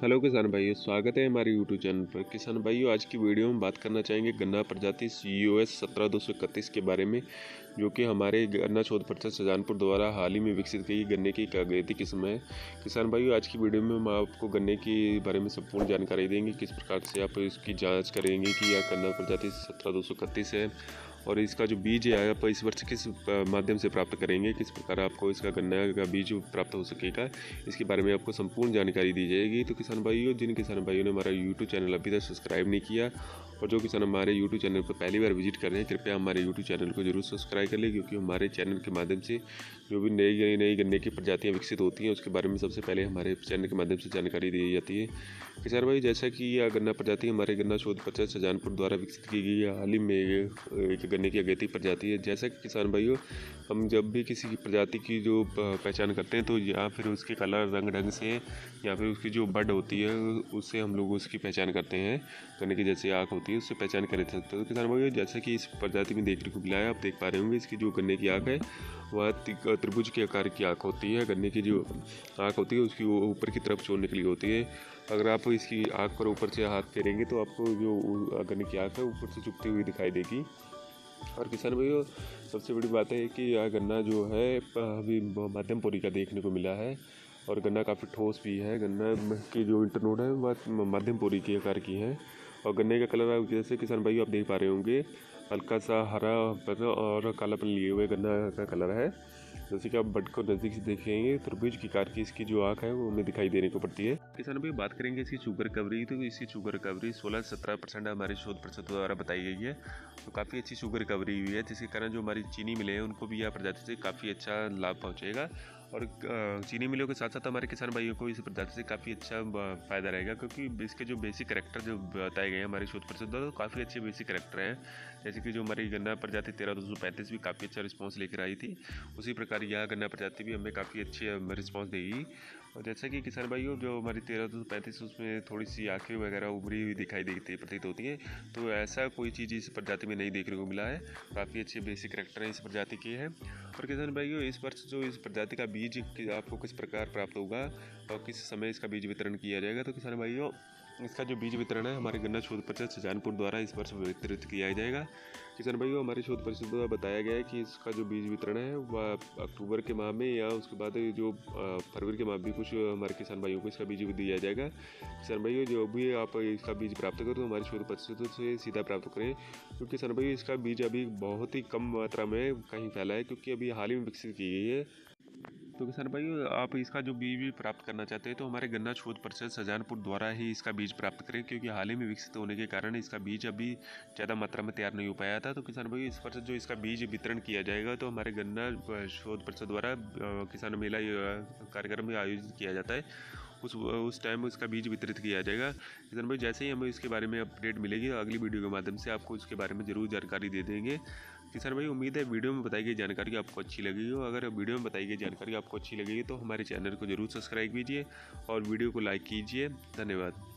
Hello किसान भाइयों, स्वागत है हमारे यूट्यूब चैनल पर। किसान भाइयों, आज की वीडियो में बात करना चाहेंगे गन्ना प्रजाति COS 17231 के बारे में, जो कि हमारे गन्ना शोध परिषद शाहजहानपुर द्वारा हाल ही में विकसित की गन्ने की एक अगेती किस्म है। किसान भाइयों, आज की वीडियो में हम आपको गन्ने के बारे में संपूर्ण जानकारी देंगे, किस प्रकार से आप इसकी जाँच करेंगे कि यह गन्ना प्रजाति 17231 है और इसका जो बीज है आप इस वर्ष किस माध्यम से प्राप्त करेंगे, किस प्रकार आपको इसका गन्ना का बीज प्राप्त हो सकेगा, इसके बारे में आपको संपूर्ण जानकारी दी जाएगी। तो किसान भाइयों, जिन किसान भाइयों ने हमारा यूट्यूब चैनल अभी तक सब्सक्राइब नहीं किया और जो किसान हमारे यूट्यूब चैनल पर पहली बार विजिट कर रहे हैं, कृपया हमारे यूट्यूब चैनल को जरूर सब्सक्राइब कर लें, क्योंकि हमारे चैनल के माध्यम से जो भी नई गन्ने की प्रजातियाँ विकसित होती हैं उसके बारे में सबसे पहले हमारे चैनल के माध्यम से जानकारी दी जाती है। किसान भाई, जैसा कि यह गन्ना प्रजाति हमारे गन्ना शोध परिषद शाहजहानपुर द्वारा विकसित की गई है, हाल ही में एक गन्ने की अगेती प्रजाति है। जैसा कि किसान भाइयों, हम जब भी किसी की प्रजाति की जो पहचान करते हैं तो या फिर उसके कलर रंग ढंग से या फिर उसकी जो बड होती है उससे हम लोग उसकी पहचान करते हैं। गन्ने की जैसे आँख होती है उससे पहचान कर सकते हैं। तो किसान भाइयों, जैसा कि इस प्रजाति में देखने को मिला है, आप देख पा रहे होंगे इसकी जो गन्ने की आँख है वह त्रिभुज के आकार की आँख होती है। गन्ने की जो आँख होती है उसकी वो ऊपर की तरफ छोड़ने के लिए होती है। अगर आप इसकी आँख पर ऊपर से हाथ फेरेंगे तो आपको जो गन्ने की आँख है ऊपर से चुभती हुई दिखाई देगी। और किसान भाइयों, सबसे बड़ी बात है कि यह गन्ना जो है अभी मध्यम पोरी का देखने को मिला है और गन्ना काफ़ी ठोस भी है। गन्ना की जो इंटरनोड है वह मध्यम पोरी के आकार की है और गन्ने का कलर जैसे किसान भाइयों आप देख पा रहे होंगे, हल्का सा हरा और कालापन लिए हुए गन्ना का कलर है। जैसे कि आप बड को नज़दीक से देखेंगे, त्रिभुज की कार की इसकी जो आँख है वो हमें दिखाई देने को पड़ती है। किसान भाई, बात करेंगे इसकी शुगर रिकवरी, तो इसकी शुगर रिकवरी 16-17% हमारे शोध परिषद द्वारा बताई गई है। तो काफ़ी अच्छी शुगर रिकवरी हुई है, जिसके कारण जो हमारी चीनी मिले हैं उनको भी यह प्रजाति से काफ़ी अच्छा लाभ पहुँचेगा और चीनी मिलों के साथ साथ हमारे किसान भाइयों को इस प्रजाति से काफ़ी अच्छा फ़ायदा रहेगा, क्योंकि इसके जो बेसिक कैरेक्टर जो बताए गए हैं हमारे शोध परिषद द्वारा, तो काफ़ी अच्छे बेसिक कैरेक्टर हैं। जैसे कि जो हमारी गन्ना प्रजाति 13235 भी काफ़ी अच्छा रिस्पॉन्स लेकर आई थी, उसी प्रकार यह गन्ना प्रजाति भी हमें काफ़ी अच्छे रिस्पॉन्स देगी। और जैसा कि किसान भाइयों, जो हमारी 13235 उसमें थोड़ी सी आँखें वगैरह उभरी हुई दिखाई देती प्रतीत होती हैं, तो ऐसा कोई चीज़ इस प्रजाति में नहीं देखने को मिला है। काफ़ी अच्छे बेसिक कैरेक्टर हैं इस प्रजाति के हैं। और किसान भाइयों, इस वर्ष जो इस प्रजाति का बीज आपको किस प्रकार प्राप्त होगा और किस समय इसका बीज वितरण किया जाएगा, तो किसान भाइयों इसका जो बीज वितरण है हमारे गन्ना शोध परिषद शाहजहानपुर द्वारा इस वर्ष वितरित किया जाएगा। किसान भाइयों, हमारे शोध परिषद द्वारा बताया गया है कि इसका जो बीज वितरण है वह अक्टूबर के माह में या उसके बाद जो फरवरी के माह भी कुछ हमारे किसान भाइयों को इसका बीज दिया जाएगा। किसान भाइयों, जो भी आप इसका बीज प्राप्त करें तो हमारे शोध परिषद से सीधा प्राप्त करें, क्योंकि किसान भाइयों इसका बीज अभी बहुत ही कम मात्रा में कहीं फैला है, क्योंकि अभी हाल ही में विकसित की गई है। तो किसान भाइयों, आप इसका जो बीज भी प्राप्त करना चाहते हैं तो हमारे गन्ना शोध परिषद शाहजहानपुर द्वारा ही इसका बीज प्राप्त करें, क्योंकि हाल ही में विकसित होने के कारण इसका बीज अभी ज़्यादा मात्रा में तैयार नहीं हो पाया था। तो किसान भाइयों, इस वर्ष जो इसका बीज वितरण किया जाएगा तो हमारे गन्ना शोध परिषद द्वारा किसान मेला कार्यक्रम में आयोजित किया जाता है, उस टाइम उसका बीज वितरित किया जाएगा। किसान भाई, जैसे ही हमें इसके बारे में अपडेट मिलेगी तो अगली वीडियो के माध्यम से आपको उसके बारे में ज़रूर जानकारी दे देंगे। किसान भाई, उम्मीद है वीडियो में बताई गई जानकारी आपको अच्छी लगी हो। अगर वीडियो में बताई गई जानकारी आपको अच्छी लगी तो हमारे चैनल को जरूर सब्सक्राइब कीजिए और वीडियो को लाइक कीजिए। धन्यवाद।